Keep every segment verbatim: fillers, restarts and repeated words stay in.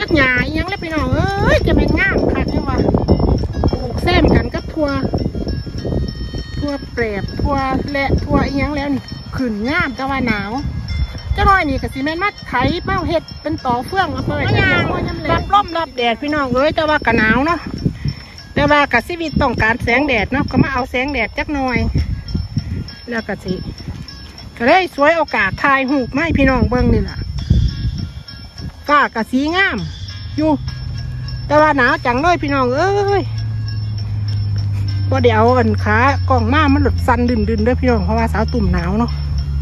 กับหญ้ายังแล้วพี่น้องเอ้ยจะเป็นงามค่ะจังว่าปลูกแซมกันกับทั่วทั่วเปรบทั่วและทั่วอีหยังแล้วนี่ขึ้นงามแต่ว่าหนาวเจ้าน้อยนี่กับซีเมนต์มัดไถเป้าเห็ดเป็นต่อเฟื่องมาเปิดยางรับลมรับแดดพี่น้องเอ้ยแต่ว่ากะหนาวเนาะแต่ว่ากับชีวิตต้องการแสงแดดเนาะก็มาเอาแสงแดดจักหน่อยแล้วก็สิก็ได้สวยโอกาสถ่ายหูปไม่พี่น้องเบิ้งนี่แหละก้ากะสีงามอยู่แต่ว่าหนาวจังเลยพี่น้องเอ้ยพอเดี๋ยวอันขากล่องมามันหลุดสันดึนๆด้วยพี่น้องเพราะว่าสาวตุ่มหนาวเนาะ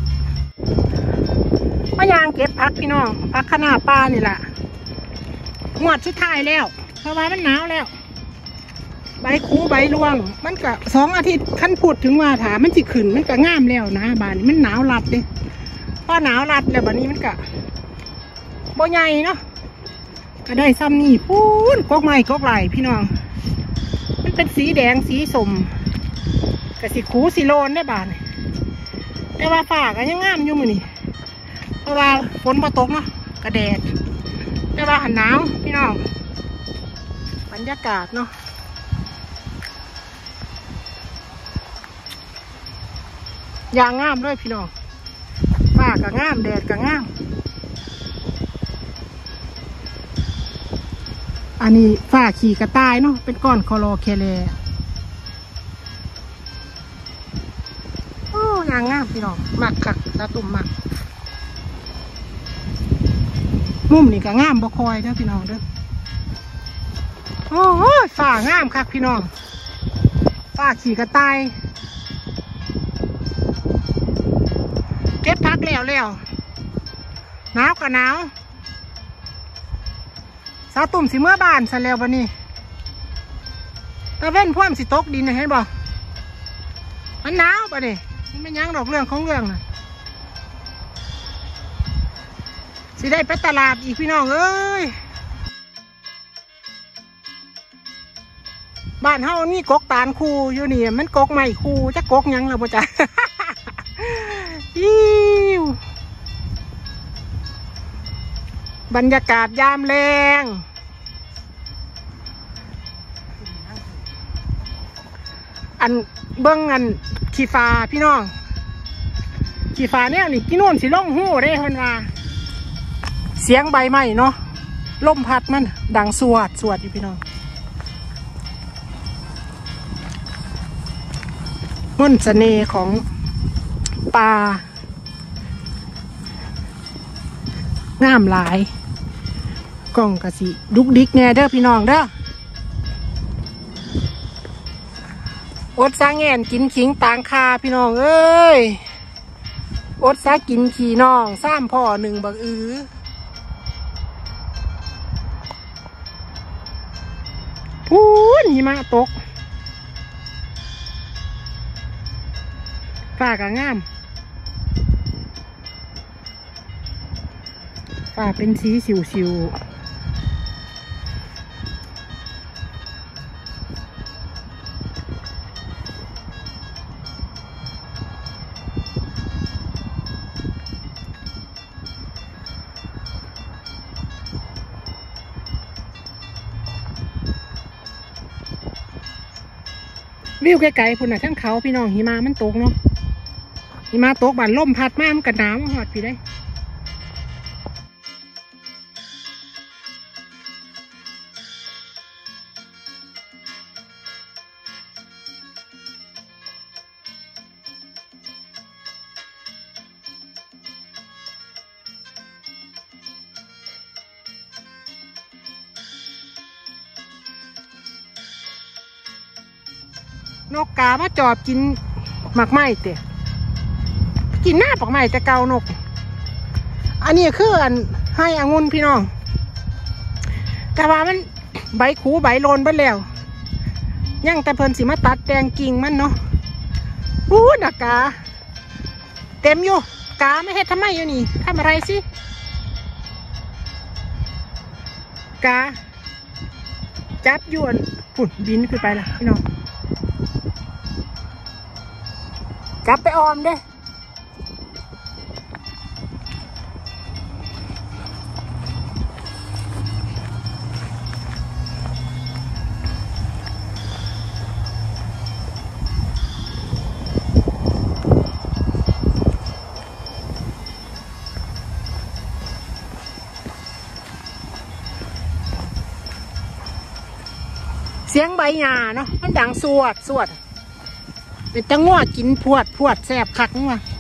มายางเก็บพักพี่น้องพักขนาป้านี่แหละงวดสุดท้ายแล้วเพราะว่ามันหนาวแล้วใบคูใบรวงมันก็สองอาทิตย์ขั้นพูดถึงว่าถามันสิขึ้นมันก็งามแล้วนะบ้านนี้มันหนาวรัดเลยพอหนาวรัดแล้วบ้านนี้มันก็บ่ใหญ่เนาะก็ได้ซ้ำนี่พูนกกไม้กกไหลพี่น้องมันเป็นสีแดงสีส้มกับสีคูสีโลนได้บ้านแต่ว่าฝ้าก็ยังงามอยู่มือนี่เพราะว่าฝนมาตกเนาะกระแดดแต่ว่าหันหนาวพี่น้องบรรยากาศเนาะยางงามด้วยพี่น้องฝ้าก็งามแดดก็งามอันนี้ฝ้าขี่กระต่ายเนาะเป็นก้อนคอโลเคเลโอ้ยางงามพี่น้องมักคักตาตุ่มมักมุมนี่ก็งามบ่คอยเด้อพี่น้องเด้อโอ้โหฝ้างามคักพี่น้องฝ้าขี่กระต่ายเก็บพักแล้วแล้วหนาวกับหนาวสาวตุ่มสิเมื่อบานซะแล้ววันนี้ตะเว้นพ่วมสิตกดินเห็นบ่มันหนาวปะนี่มันไม่ยั้งดอกเรื่องของเรื่องน่ะสิได้ไปตลาดอีกพี่น้องเอ้ยบ้านเฮานี่กกตาลคูอยู่นี่มันกกใหม่คูจะกกยังล่ะบ่จ๊ะอิ้วบรรยากาศยามแรงอันเบิ้งอันขี่ฟ้าพี่น้องขี่ฟ้าเนี่ยนี่กี่โน่นสิล่องหู้ได้คนว่าเสียงใบไม้เนาะลมพัดมันดังสวดสวดอยู่พี่น้องมนต์เสน่ห์ของป่างามหลายกล่องกะสิดุกดิกแน่เด้อพี่น้องเด้ออดซาแงนกินขิงต่างคาพี่น้องเอ้ยอดซากินขี่น้องซ้ำพ่อหนึ่งบักอือพูนหิมะตกฝ้าก็งามฝ้าเป็นสีสิวๆวิวไกลๆพุ่นน่ะทั้งเขาพี่น้องหิมะมันตกเนาะหิมะตกบานล่มพัดมามันกระหนาวหอดพี่ได้นกกามาจอบกินหมากไม้เตะกินหน้าปากไม้แต่เกานกอันนี้คืออันให้องุ่นพี่น้องแต่ว่ามันใบคูใบโลนไปแล้วยังแต่เพิ่นสิมาตัดแตงกิ่งมันเนาะอู้นักกาเต็มอยู่กาไม่เฮ็ดทำไมอยู่นี่ทำอะไรสิกาจับยวนฝุ่นบินขึ้นไปละพี่น้องจับไปออมเด้สียงใบหญ้าเนาะมันดังสวดสวดเป็นตะง้อกินพวดพวดแสบคักนี่ว่ะ